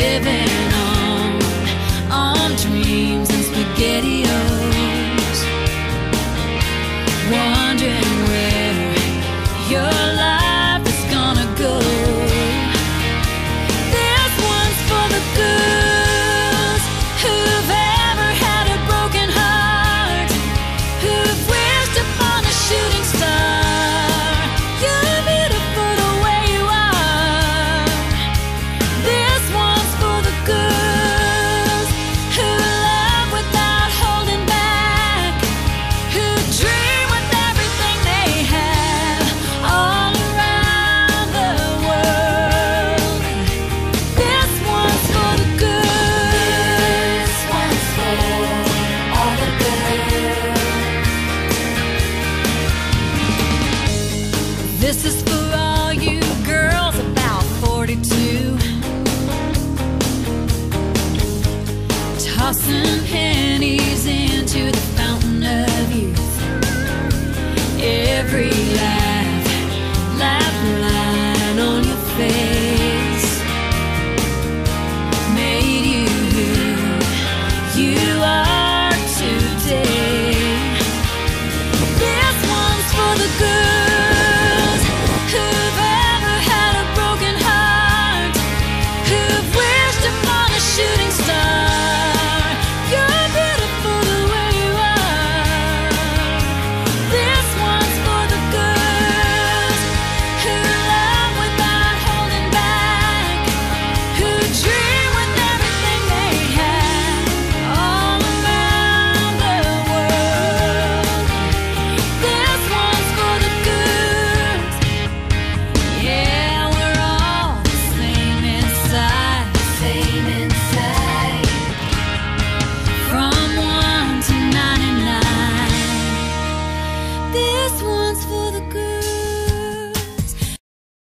living on dreams and SpaghettiOs, wondering where your life is gonna go. This one's for the girls who've ever had a broken heart, who've wished upon a shooting star. You're beautiful the way you are. This one's for the girls who love without holding back, who dream with everything they have all around the world. This one's for the girls. This one's for all the girls. This is for all you girls about 42, tossing pennies into the fountain of youth. Every laugh line on your face made you who you are today. This one's for the girls who've ever had a broken heart, who've wished upon a shooting star. You're beautiful the way you are. This one's for the girls who love without holding back, who dream with everything they have all around the world. This one's for the girls. Yeah, we're all the same inside, same inside.